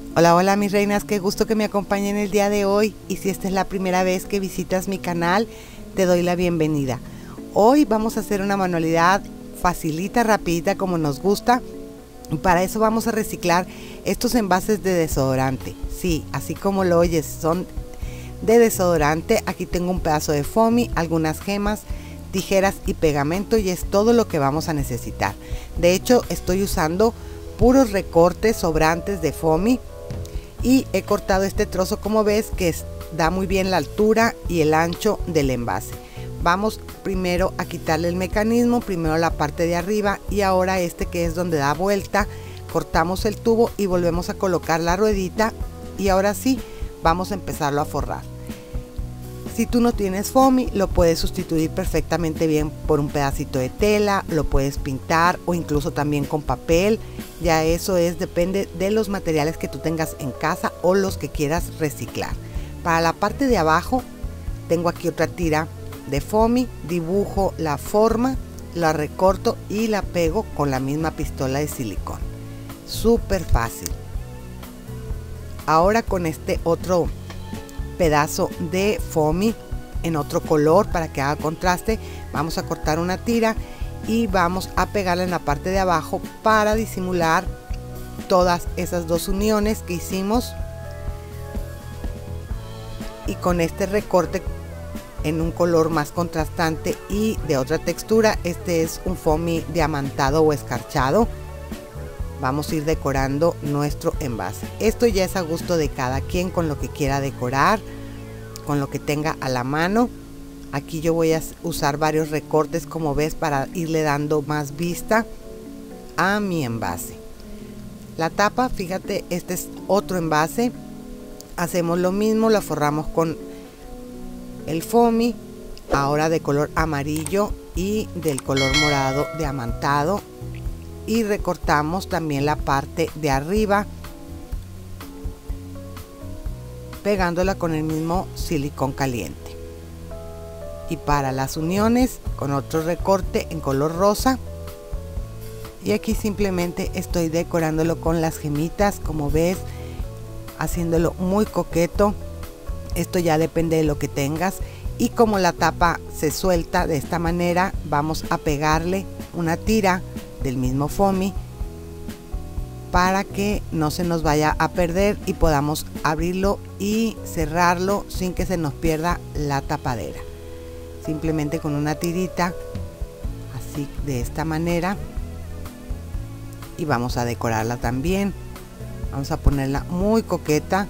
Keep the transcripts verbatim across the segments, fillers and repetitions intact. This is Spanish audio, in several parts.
Hola, hola mis reinas, qué gusto que me acompañen el día de hoy, y si esta es la primera vez que visitas mi canal, te doy la bienvenida. Hoy vamos a hacer una manualidad facilita, rapidita, como nos gusta. Para eso vamos a reciclar estos envases de desodorante. Sí, así como lo oyes, son de desodorante. Aquí tengo un pedazo de foamy, algunas gemas, tijeras y pegamento, y es todo lo que vamos a necesitar. De hecho, estoy usando puros recortes sobrantes de foamy y he cortado este trozo, como ves, que es, da muy bien la altura y el ancho del envase. Vamos primero a quitarle el mecanismo, primero la parte de arriba, y ahora este que es donde da vuelta, cortamos el tubo y volvemos a colocar la ruedita, y ahora sí vamos a empezarlo a forrar. Si tú no tienes foamy, lo puedes sustituir perfectamente bien por un pedacito de tela, lo puedes pintar o incluso también con papel. Ya eso es, depende de los materiales que tú tengas en casa o los que quieras reciclar. Para la parte de abajo tengo aquí otra tira de foamy, dibujo la forma, la recorto y la pego con la misma pistola de silicón. Súper fácil. Ahora con este otro pedazo de foamy en otro color, para que haga contraste, vamos a cortar una tira y vamos a pegarla en la parte de abajo para disimular todas esas dos uniones que hicimos. Y con este recorte en un color más contrastante y de otra textura, este es un foamy diamantado o escarchado, vamos a ir decorando nuestro envase. Esto ya es a gusto de cada quien, con lo que quiera decorar, con lo que tenga a la mano. Aquí yo voy a usar varios recortes, como ves, para irle dando más vista a mi envase. La tapa, fíjate, este es otro envase. Hacemos lo mismo, la forramos con el foamy, ahora de color amarillo y del color morado diamantado, y recortamos también la parte de arriba pegándola con el mismo silicón caliente. Y para las uniones, con otro recorte en color rosa, y aquí simplemente estoy decorándolo con las gemitas, como ves, haciéndolo muy coqueto. Esto ya depende de lo que tengas. Y como la tapa se suelta de esta manera, vamos a pegarle una tira del mismo foamy para que no se nos vaya a perder y podamos abrirlo y cerrarlo sin que se nos pierda la tapadera. Simplemente con una tirita así, de esta manera, y vamos a decorarla también. Vamos a ponerla muy coqueta.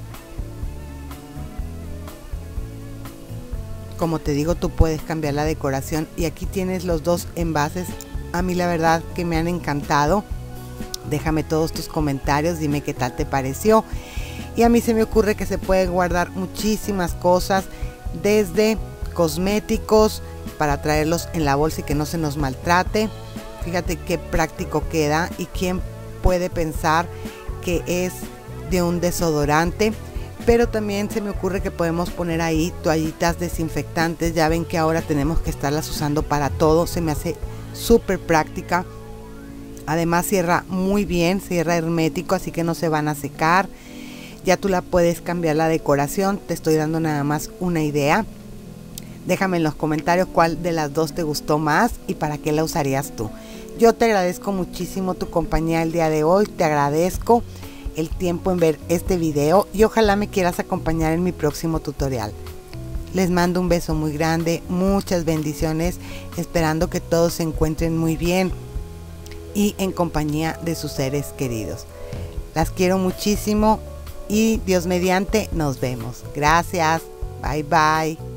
Como te digo, tú puedes cambiar la decoración, y aquí tienes los dos envases. A mí la verdad que me han encantado. Déjame todos tus comentarios, dime qué tal te pareció. Y a mí se me ocurre que se pueden guardar muchísimas cosas, desde cosméticos para traerlos en la bolsa y que no se nos maltrate. Fíjate qué práctico queda, y quién puede pensar que es de un desodorante. Pero también se me ocurre que podemos poner ahí toallitas desinfectantes. Ya ven que ahora tenemos que estarlas usando para todo. Se me hace súper práctica. Además cierra muy bien, cierra hermético, así que no se van a secar. Ya tú la puedes cambiar la decoración. Te estoy dando nada más una idea. Déjame en los comentarios cuál de las dos te gustó más y para qué la usarías tú. Yo te agradezco muchísimo tu compañía el día de hoy. Te agradezco el tiempo en ver este video, y ojalá me quieras acompañar en mi próximo tutorial. Les mando un beso muy grande, muchas bendiciones, esperando que todos se encuentren muy bien y en compañía de sus seres queridos. Las quiero muchísimo, y Dios mediante nos vemos. Gracias, bye bye.